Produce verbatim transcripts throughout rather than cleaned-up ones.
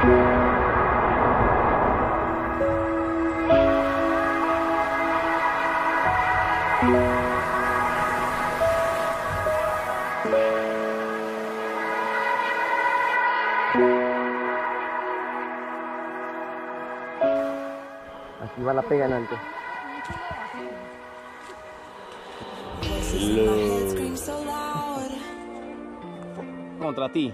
Aquí va la pega en alto. Contra ti.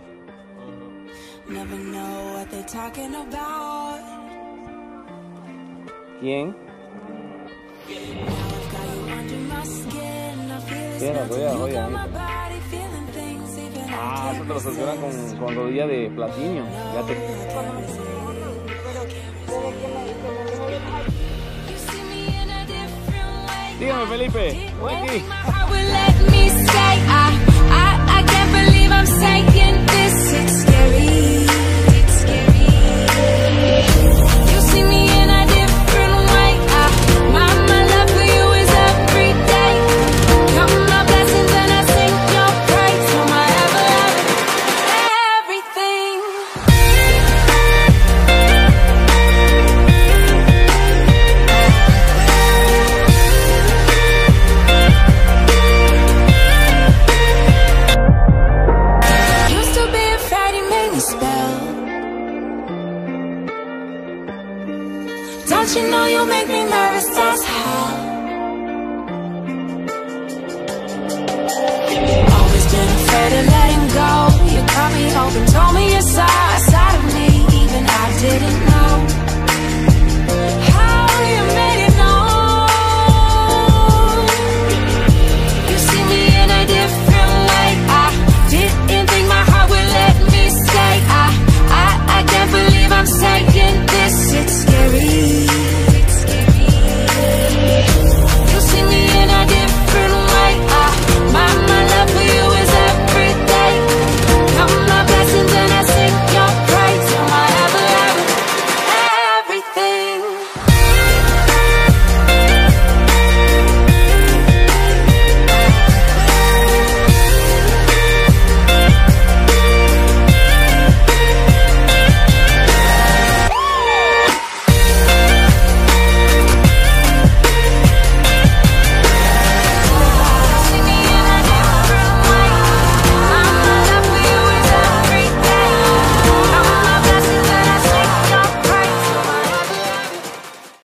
¿Quién? Tiene rodilla, rodilla. Ah, eso te lo solucionan con, con rodilla de platino. Fíjate. Dígame, Felipe. Voy aquí. Don't you know you make me nervous, that's